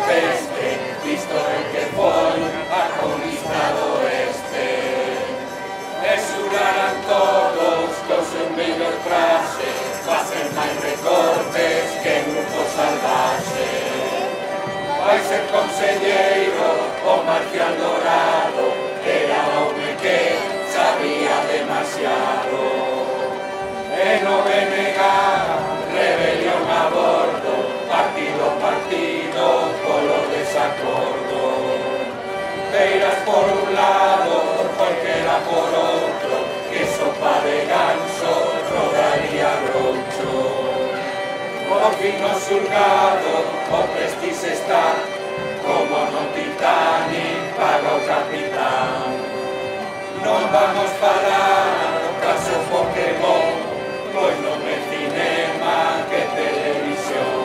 peste, visto el que foi a conquistado este. E xurarán todos que o seu mellor traxe facen máis recortes que grupo salvaxe. Vai ser conselleiro o Marcial Dorado, era home que sabía demasiado. E no BNG, rebelión a bordo, partido polo desacordo. Beiras por un lado, Jorquera por outro, que sopa de ganso rodaría groucho. O fino xulgado, o Prestige está, como no Titanic paga o capitán. Non vamos falar do caso Pokémon, pois non é cinema que televisión.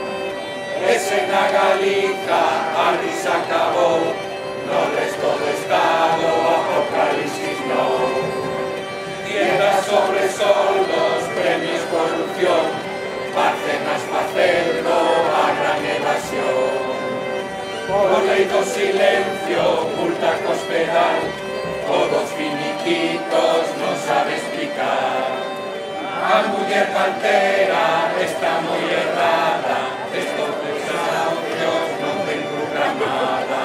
Ese na Galiza a risa acabou, no resto do estado apocalipsis non. Dietas sobre soldos, premios corrupción, Bárcenas facendo a gran evasión. Por lei do silencio, multa co hospital, todos finiquitos non sabe explicar. A muller cantera está moi errada, estos desahucios non ten programada.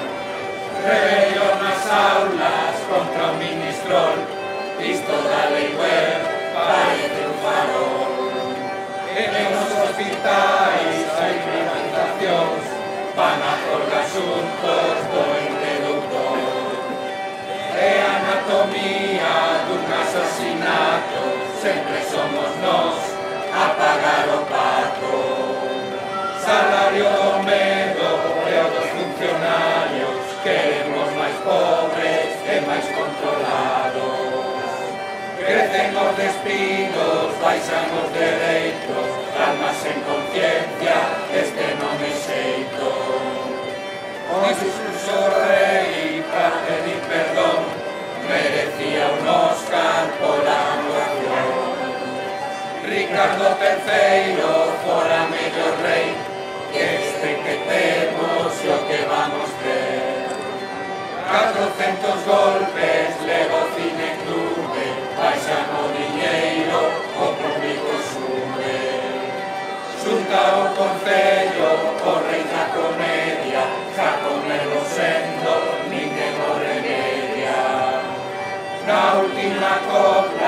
Rebelión nas aulas contra o ministrol, isto da lei web parece un farol. E nos hospitais hai privatizacións, van a colgar xuntos do ente doutor. E a anatomía dun asasinato, sempre somos nós a pagar o pato. Salario do medo e o dos funcionarios, queremos máis pobres e máis controlados. Crecen os despidos, baixan os dereitos, almas en conciencia, este non é xeito. O discurso rei para pedir perdón, merecía un Oscar pola actuación. Ricardo III fora mellor rei, este que temos e o que vamos ter. 400 golpes leva o Cine Clube, baixan o diñeiro, o público sube. Xunta o Concello, o rei da comedia, xa con el sendo, ninguén o remedia. Na última copla